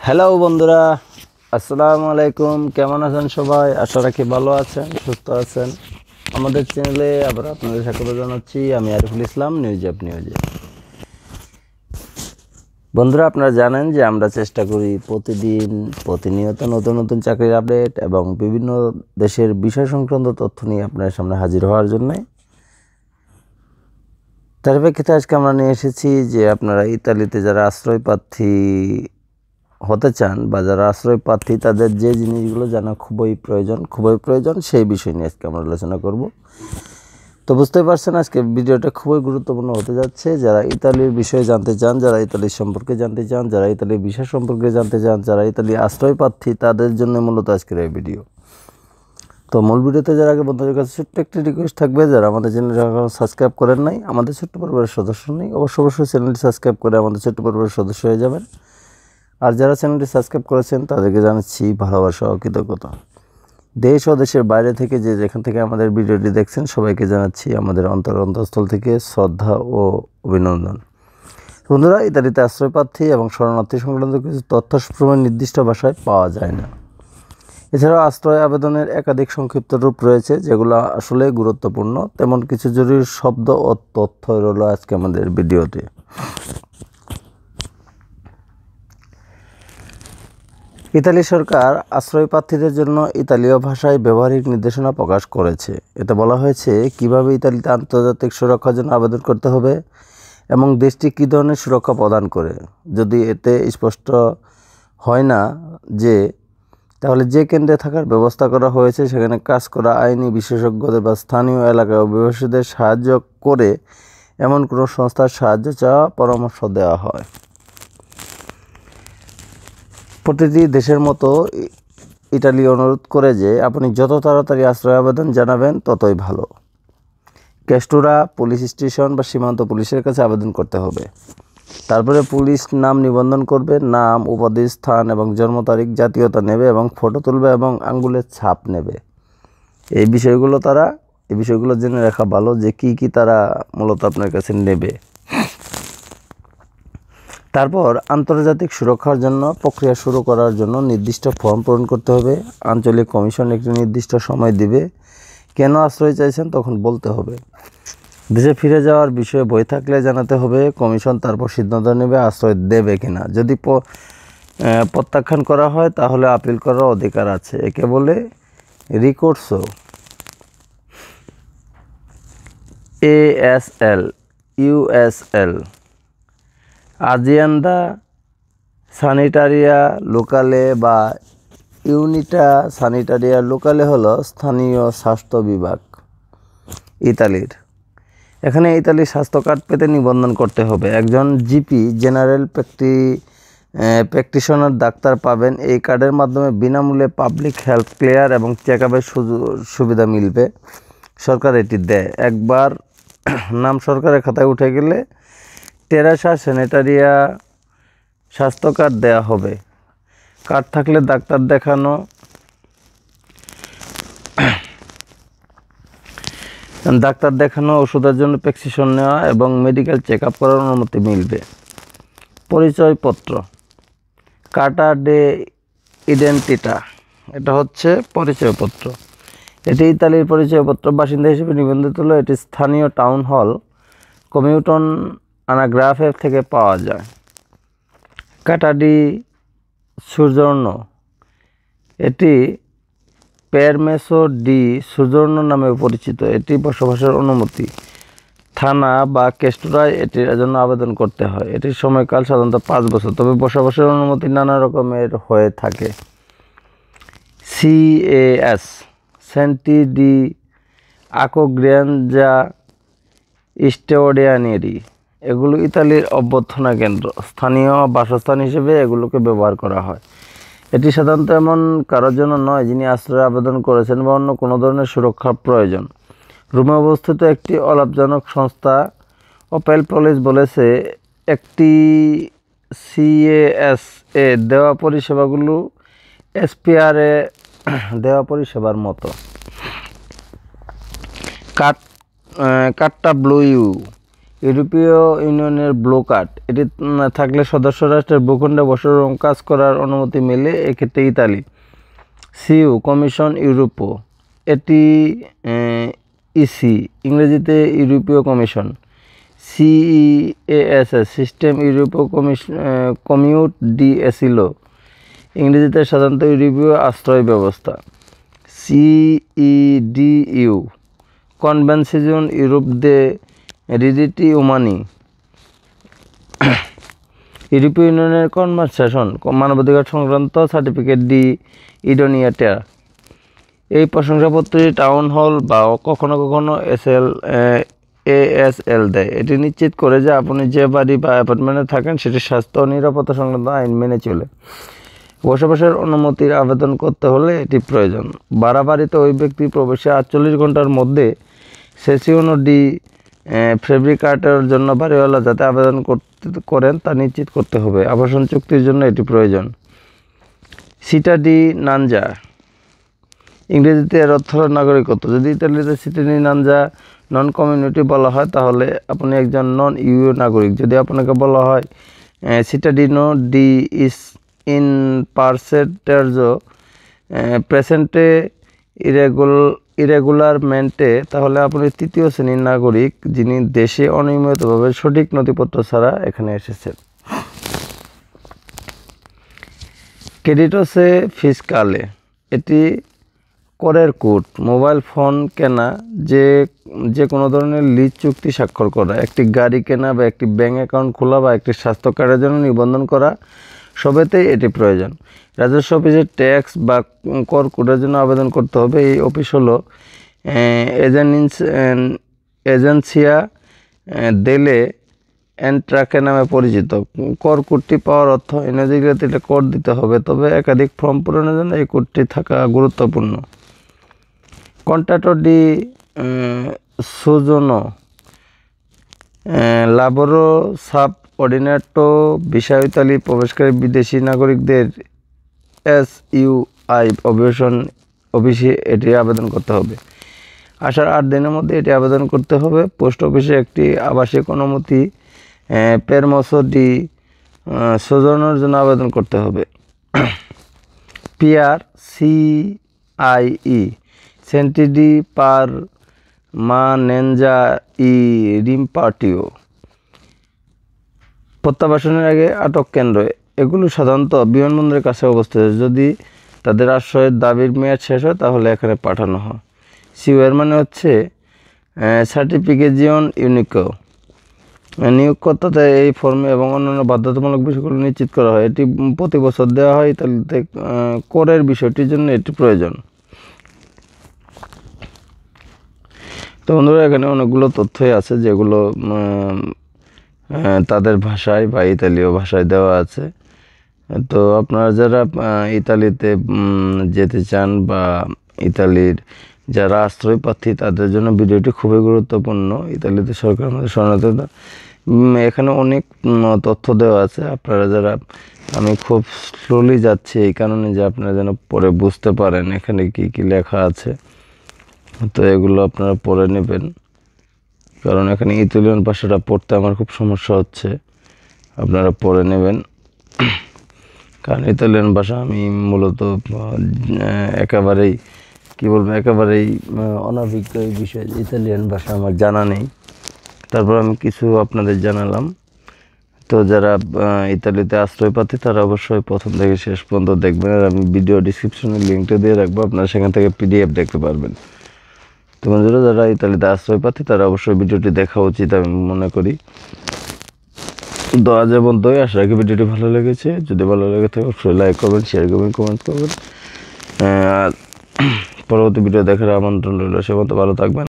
Hello বন্ধুরা, আসসালামু আলাইকুম। কেমন আছেন সবাই? আশা রাখি ভালো আছেন, সুস্থ আছেন। আমাদের চ্যানেলে আবার আপনাদের স্বাগত জানাচ্ছি। আমি আরিফুল ইসলাম, নিউজ অ্যাপ নিউজে। বন্ধুরা, আপনারা জানেন যে আমরা চেষ্টা করি প্রতিনিয়ত নতুন নতুন চাকরির আপডেট এবং বিভিন্ন দেশের বিষয় সংক্রান্ত তথ্য নিয়ে আপনার সামনে হাজির হওয়ার জন্যে। তার প্রেক্ষিতে আজকে আমরা নিয়ে এসেছি যে আপনারা ইতালিতে যারা আশ্রয় প্রার্থী হতে চান বা যারা আশ্রয় প্রার্থী তাদের যে জিনিসগুলো জানা খুবই প্রয়োজন সেই বিষয় নিয়ে আজকে আমরা আলোচনা করব। তো বুঝতে পারছেন আজকে ভিডিওটা খুবই গুরুত্বপূর্ণ হতে যাচ্ছে। যারা ইতালির বিষয়ে জানতে চান, যারা ইতালির সম্পর্কে জানতে চান, যারা ইতালির বিষয় সম্পর্কে জানতে চান, যারা ইতালির আশ্রয় প্রার্থী তাদের জন্য মূলত আজকের এই ভিডিও। তো মূল ভিডিওতে যারা আগে বন্ধুদের কাছে ছোট্ট একটি রিকোয়েস্ট থাকবে, যারা আমাদের চ্যানেলটা এখনো সাবস্ক্রাইব করেন নাই, আমাদের ছোট্ট পরিবারের সদস্য নেই, অবশ্যই চ্যানেলটি সাবস্ক্রাইব করে আমাদের ছোট্ট পরিবারের সদস্য হয়ে যাবেন। আর যারা চ্যানেলটি সাবস্ক্রাইব করেছেন তাদেরকে জানাচ্ছি ভালোবাসা ও কৃতজ্ঞতা। দেশ ও দেশের বাইরে থেকে যেখান থেকে আমাদের ভিডিওটি দেখছেন সবাইকে জানাচ্ছি আমাদের অন্তঃস্থল থেকে শ্রদ্ধা ও অভিনন্দন। বন্ধুরা, ইতালিতে আশ্রয় প্রার্থী এবং শরণার্থী সংক্রান্ত কিছু তথ্য সবসময় নির্দিষ্ট ভাষায় পাওয়া যায় না। এছাড়াও আশ্রয় আবেদনের একাধিক সংক্ষিপ্ত রূপ রয়েছে যেগুলো আসলে গুরুত্বপূর্ণ। তেমন কিছু জরুরি শব্দ ও তথ্য রইল আজকে আমাদের ভিডিওতে। ইতালি সরকার আশ্রয় প্রার্থীদের জন্য ইতালীয় ভাষায় ব্যবহারিক নির্দেশনা প্রকাশ করেছে। এতে বলা হয়েছে কিভাবে ইতালিতে আন্তর্জাতিক সুরক্ষার জন্য আবেদন করতে হবে এবং দেশটি কী ধরনের সুরক্ষা প্রদান করে। যদি এতে স্পষ্ট হয় না তাহলে যে কেন্দ্রে থাকার ব্যবস্থা করা হয়েছে সেখানে কাজ করা আইনি বিশেষজ্ঞদের বা স্থানীয় এলাকায় অভিবাসীদের সাহায্য করে এমন কোনো সংস্থার সাহায্য চাওয়া পরামর্শ দেওয়া হয়। প্রতিটি দেশের মতো ইটালি অনুরোধ করে যে আপনি যত তাড়াতাড়ি আশ্রয় আবেদন জানাবেন ততই ভালো। ক্যাস্টোরা পুলিশ স্টেশন বা সীমান্ত পুলিশের কাছে আবেদন করতে হবে। তারপরে পুলিশ নাম নিবন্ধন করবে, নাম, উপাধি, স্থান এবং জন্ম তারিখ, জাতীয়তা নেবে এবং ফটো তুলবে এবং আঙ্গুলের ছাপ নেবে। এই বিষয়গুলো জেনে রাখা ভালো যে কি তারা মূলত আপনার কাছে নেবে। তারপর আন্তর্জাতিক সুরক্ষার জন্য প্রক্রিয়া শুরু করার জন্য নির্দিষ্ট ফর্ম পূরণ করতে হবে। আঞ্চলিক কমিশন একটি নির্দিষ্ট সময় দিবে। কেন আশ্রয় চাইছেন তখন বলতে হবে। দেশে ফিরে যাওয়ার বিষয়ে বই থাকলে জানাতে হবে। কমিশন তারপর সিদ্ধান্ত নেবে আশ্রয় দেবে কিনা। যদি প্রত্যাখ্যান করা হয় তাহলে আপিল করার অধিকার আছে। একে বলে রিকোর্সো। ASL, USL, আজিয়েন্দা সানিটারিয়া লোকালে বা ইউনিটা সানিটারিয়া লোকালে হলো স্থানীয় স্বাস্থ্য বিভাগ ইতালির। এখানে ইতালির স্বাস্থ্য কার্ড পেতে নিবন্ধন করতে হবে। একজন জিপি, জেনারেল প্র্যাকটিশনার ডাক্তার পাবেন। এই কার্ডের মাধ্যমে বিনামূল্যে পাবলিক হেলথ কেয়ার এবং চেক আপের সুবিধা মিলবে। সরকার এটি দেয়। একবার নাম সরকারের খাতায় উঠে গেলে টেরাসা স্যানিটারিয়া স্বাস্থ্য কার্ড দেওয়া হবে। কার্ড থাকলে ডাক্তার দেখানো, ওষুধের জন্য প্রেসক্রিপশন নেওয়া এবং মেডিকেল চেক আপ করার অনুমতি মিলবে। পরিচয়পত্র, কার্টা ডে ইডেন্টিটা, এটা হচ্ছে পরিচয়পত্র। এটি ইতালির পরিচয়পত্র। বাসিন্দা হিসেবে নিবন্ধিত হলো। এটি স্থানীয় টাউন হল কমিউটন আনাগ্রাফে থেকে পাওয়া যায়। কার্টা ডি সুজর্ন, এটি পেরমেসো ডি সুজর্ন নামে পরিচিত। এটি বসবাসের অনুমতি। থানা বা ক্যাস্টোরায় এটির জন্য আবেদন করতে হয়। এটির সময়কাল সাধারণত 5 বছর, তবে বসবাসের অনুমতি নানা রকমের হয়ে থাকে। CAS, সেন্টি ডি আকোগ্রিয়াঞ্জা স্টেওডিয়ানেরি, এগুলো ইতালির অভ্যর্থনা কেন্দ্র। স্থানীয় বাসস্থান হিসেবে এগুলোকে ব্যবহার করা হয়। এটি সাধারণত এমন কারোর জন্য নয় যিনি আশ্রয় আবেদন করেছেন বা অন্য কোনো ধরনের সুরক্ষার প্রয়োজন। রোমে অবস্থিত একটি অলাভজনক সংস্থা ওপেল পুলিশ বলেছে একটি CAS এ দেওয়া পরিষেবাগুলো SPR এ দেওয়া পরিষেবার মতো। কার্টা ব্লু ইউ, ইউরোপীয় ইউনিয়নের ব্লু কার্ড, এটি থাকলে সদস্য রাষ্ট্রের ভূখণ্ডে বছর কাজ করার অনুমতি মেলে, এক্ষেত্রে ইতালি। সিইউ কমিশন ইউরোপো, এটি ইসি, ইংরেজিতে ইউরোপীয় কমিশন। সিইএসএস সিস্টেম ইউরোপীয় কমিউট ডি এসিলো, ইংরেজিতে সাধারণত ইউরোপীয় আশ্রয় ব্যবস্থা। সিইডিইউ কনভেনশন ইউরোপ দে রিডিটি উমানি, ইউরোপীয় ইউনিয়নের কনভেনশন মানবাধিকার সংক্রান্ত সার্টিফিকেট ডি ইডোনিয়াটা। এই প্রশংসাপত্রটি টাউন হল বা কখনো কখনো এএসএল দেয়। এটি নিশ্চিত করে যে আপনি যে বাড়ি বা অ্যাপার্টমেন্টে থাকেন সেটি স্বাস্থ্য ও নিরাপত্তা সংক্রান্ত আইন মেনে চলে। বসবাসের অনুমতির আবেদন করতে হলে এটি প্রয়োজন। ভাড়া বাড়িতে ওই ব্যক্তি প্রবেশে 48 ঘন্টার মধ্যে সেসিওনো ডি ফেব্রিকাটের জন্য বাড়িওয়ালা যাতে আবেদন করেন তা নিশ্চিত করতে হবে। আবাসন চুক্তির জন্য এটি প্রয়োজন। সিটা ডি নানজা, ইংরেজিতে এর অর্থ নাগরিকত্ব। যদি ইতালিতে সিটা ডি নানজা নন কমিউনিটি বলা হয় তাহলে আপনি একজন নন ইউ নাগরিক। যদি আপনাকে বলা হয় সিটাডিনো ডি ইস ইন পারসেন্টেজো প্রেসেন্টে ইরেগুলারমেন্টে, তাহলে আপনি তৃতীয় শ্রেণীর নাগরিক যিনি দেশে অনিয়মিতভাবে সঠিক নথিপত্র ছাড়া এখানে এসেছেন। ক্রেডিটোসে ফিসকালে, এটি করের কোড। মোবাইল ফোন কেনা, যে কোনো ধরনের লিজ চুক্তি স্বাক্ষর করা, একটি গাড়ি কেনা বা একটি ব্যাঙ্ক অ্যাকাউন্ট খোলা বা একটি স্বাস্থ্য কার্ডের জন্য নিবন্ধন করা, সবেতেই এটি প্রয়োজন। রাজস্ব অফিসে ট্যাক্স বা কর কোডের জন্য আবেদন করতে হবে। এই অফিস হলো এজেন্সিয়া দেলে এন্ট্রাকে নামে পরিচিত। কর কোডটি পাওয়ার অর্থ ইংরেজিতে কর দিতে হবে, তবে একাধিক ফর্ম পূরণের জন্য এই কোডটি থাকা গুরুত্বপূর্ণ। কন্ট্রাটো ডি সুজনো লাবোরো সাব অর্ডিনেটো ভিসা, ইতালি প্রবেশকারী বিদেশি নাগরিকদের এসইউআই অফিসে এটি আবেদন করতে হবে। আসার 8 দিনের মধ্যে এটি আবেদন করতে হবে। পোস্ট অফিসে একটি আবাসিক অনুমতি পেরমোসো ডি সোজোনোর জন্য আবেদন করতে হবে। পিআর সিআইই সেন্টিডি পার মানেঞ্জা ই রিমপার্টিও, প্রত্যাবাসনের আগে আটক কেন্দ্র, এগুলো সাধারণত বিমানবন্দরের কাছে অবস্থিত। যদি তাদের আশ্রয়ের দাবির মেয়াদ শেষ হয় তাহলে এখানে পাঠানো হয়। সিওয়ার মানে হচ্ছে সার্টিফিকেশন ইউনিকো। নিয়োগকর্তাতে এই ফর্মে এবং অন্যান্য বাধ্যতামূলক বিষয়গুলো নিশ্চিত করা হয়। এটি প্রতি বছর দেওয়া হয়। ইতালিতে করের বিষয়টির জন্য এটি প্রয়োজন। তো বন্ধুরা, এখানে অনেকগুলো তথ্যই আছে যেগুলো তাদের ভাষায় বা ইতালীয় ভাষায় দেওয়া আছে। তো আপনারা যারা ইতালিতে যেতে চান বা ইতালির যারা আশ্রয় প্রার্থী তাদের জন্য ভিডিওটি খুবই গুরুত্বপূর্ণ। ইতালিতে সরকার আমাদের শরণার্থীরা, এখানে অনেক তথ্য দেওয়া আছে। আপনারা যারা, আমি খুব স্লোলি যাচ্ছি এই কারণে যে আপনারা যেন পরে বুঝতে পারেন এখানে কি কি লেখা আছে। তো এগুলো আপনারা পড়ে নেবেন, কারণ এখানে ইতালিয়ান ভাষাটা পড়তে আমার খুব সমস্যা হচ্ছে। আপনারা পড়ে নেবেন, কারণ ইতালিয়ান ভাষা আমি মূলত একেবারেই অনভিজ্ঞ এই বিষয়ে। ইতালিয়ান ভাষা আমার জানা নেই, তারপর আমি কিছু আপনাদের জানালাম। তো যারা ইতালিতে আশ্রয় প্রার্থী তারা অবশ্যই প্রথম থেকে শেষ পর্যন্ত দেখবেন, আর আমি ভিডিও ডিসক্রিপশনে লিঙ্কটা দিয়ে রাখবো, আপনারা সেখান থেকে পিডিএফ দেখতে পারবেন। তো বন্ধুরা, যারা ইতালিতে আশ্রয় প্রার্থী তারা অবশ্যই ভিডিওটি দেখা উচিত আমি মনে করি। তো আজ পর্যন্তই, আশা রাখি ভিডিওটি ভালো লেগেছে। যদি ভালো লেগে থাকে অবশ্যই লাইক করবেন, শেয়ার করবেন, কমেন্ট করবেন। আর পরবর্তী ভিডিও দেখার আমন্ত্রণ রইল। সে মতো ভালো থাকবেন।